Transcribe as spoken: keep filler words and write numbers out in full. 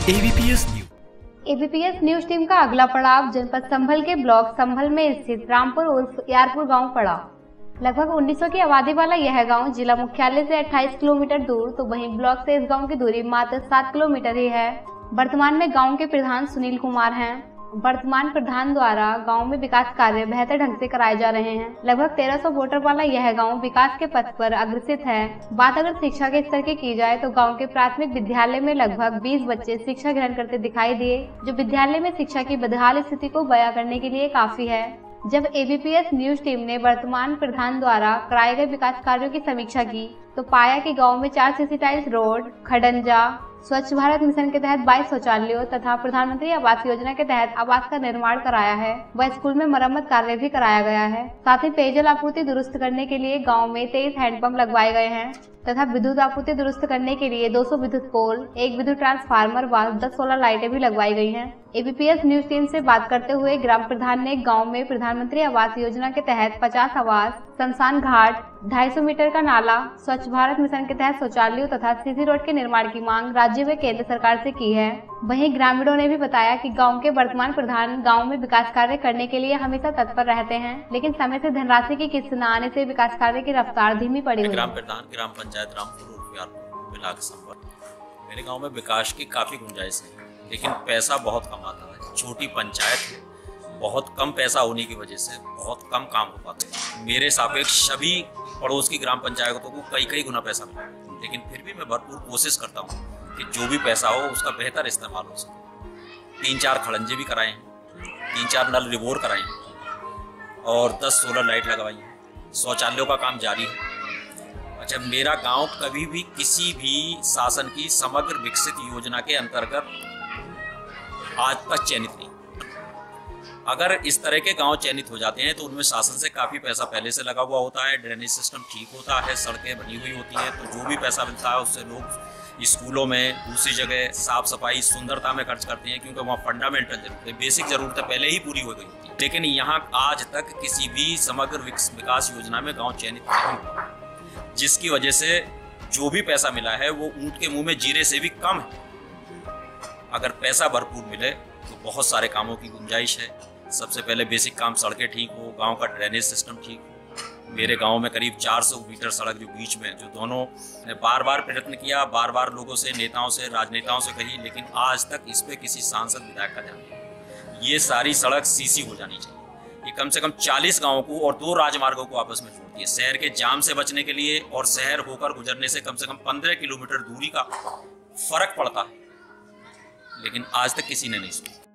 ABPS news ABPS news team का अगला पड़ाव जनपद संभल के ब्लॉक संभल में स्थित रामपुर उर्फ यारपुर गांव पड़ा। लगभग उन्नीस सौ की आबादी वाला यह गांव जिला मुख्यालय से अट्ठाईस किलोमीटर दूर तो वहीं ब्लॉक से इस गांव की दूरी मात्र सात किलोमीटर ही है। वर्तमान में गांव के प्रधान सुनील कुमार हैं। वर्तमान प्रधान द्वारा गांव में विकास कार्य बेहतर ढंग से कराए जा रहे हैं। लगभग तेरह सौ वोटर वाला यह गांव विकास के पथ पर अग्रसित है। बात अगर शिक्षा के स्तर की की जाए तो गांव के प्राथमिक विद्यालय में लगभग बीस बच्चे शिक्षा ग्रहण करते दिखाई दिए, जो विद्यालय में शिक्षा की बदहाल स्थिति को बयां करने के लिए काफी है। जब एबीपीएस न्यूज टीम ने वर्तमान प्रधान द्वारा कराए गए विकास कार्यों की समीक्षा की तो पाया कि गांव में चार सीसी टाइल्स रोड, खडंजा, स्वच्छ भारत मिशन के तहत बाईस शौचालयों तथा प्रधानमंत्री आवास योजना के तहत आवास का निर्माण कराया है व स्कूल में मरम्मत कार्य भी कराया गया है। साथ ही पेयजल आपूर्ति दुरुस्त करने के लिए गांव में तेईस हैंडपंप लगवाए गए हैं तथा विद्युत आपूर्ति दुरुस्त करने के लिए दो सौ विद्युत पोल, एक विद्युत ट्रांसफार्मर व दस सोलर लाइटें भी लगवाई गई हैं। एबीपीएस न्यूज टीम से बात करते हुए ग्राम प्रधान ने गांव में प्रधानमंत्री आवास योजना के तहत पचास आवास, शमशान घाट, ढाई सौ मीटर का नाला, स्वच्छ भारत मिशन के तहत शौचालयों तथा सीसी रोड के निर्माण की मांग राज्य व केंद्र सरकार से की है। वहीं ग्रामीणों ने भी बताया कि गांव के वर्तमान प्रधान गांव में विकास कार्य करने के लिए हमेशा तत्पर रहते हैं, लेकिन समय से धनराशि की किस्त न आने से विकास कार्य की रफ्तार धीमी पड़ी हुई है। ग्राम प्रधान ग्राम पंचायत रामपुर उर्फ यारपुर ब्लॉक संभल। मेरे गांव में विकास की काफी गुंजाइश है, लेकिन पैसा बहुत कम आता है। छोटी पंचायत है, बहुत कम पैसा होने की वजह से बहुत कम काम हो पाते हैं। मेरे सापेक्ष सभी पड़ोस की ग्राम पंचायतों को कई कई गुना पैसा मिला, लेकिन फिर भी मैं भरपूर कोशिश करता हूँ कि जो भी पैसा हो उसका बेहतर इस्तेमाल हो सके। तीन चार खड़ंजे भी कराए हैं, तीन चार नल रिबोर कराए हैं और दस सोलर लाइट लगवाई हैं। शौचालयों का काम जारी है। अच्छा, मेरा गांव कभी भी किसी भी शासन की समग्र विकसित योजना के अंतर्गत आज तक चयनित नहीं। अगर इस तरह के गांव चयनित हो जाते हैं तो उनमें शासन से काफ़ी पैसा पहले से लगा हुआ होता है, ड्रेनेज सिस्टम ठीक होता है, सड़कें बनी हुई होती हैं, तो जो भी पैसा मिलता है उससे लोग स्कूलों में, दूसरी जगह साफ सफाई, सुंदरता में खर्च करते हैं, क्योंकि वहाँ फंडामेंटल जरूरतें, बेसिक ज़रूरतें पहले ही पूरी हो गई होती है। लेकिन यहाँ आज तक किसी भी समग्र विकास योजना में गाँव चयनित नहीं हुआ, जिसकी वजह से जो भी पैसा मिला है वो ऊँट के मुँह में जीरे से भी कम है। अगर पैसा भरपूर मिले तो बहुत सारे कामों की गुंजाइश है। सबसे पहले बेसिक काम, सड़कें ठीक हो, गांव का ड्रेनेज सिस्टम ठीक हो। मेरे गांव में करीब चार सौ मीटर सड़क जो बीच में, जो दोनों ने बार बार प्रयत्न किया, बार बार लोगों से, नेताओं से, राजनेताओं से कही, लेकिन आज तक इस पे किसी सांसद विधायक का ध्यान नहीं। ये सारी सड़क सीसी हो जानी चाहिए। ये कम से कम चालीस गाँवों को और दो राजमार्गों को आपस में जोड़ती है। शहर के जाम से बचने के लिए और शहर होकर गुजरने से कम से कम पंद्रह किलोमीटर दूरी का फर्क पड़ता है, लेकिन आज तक किसी ने नहीं सुना।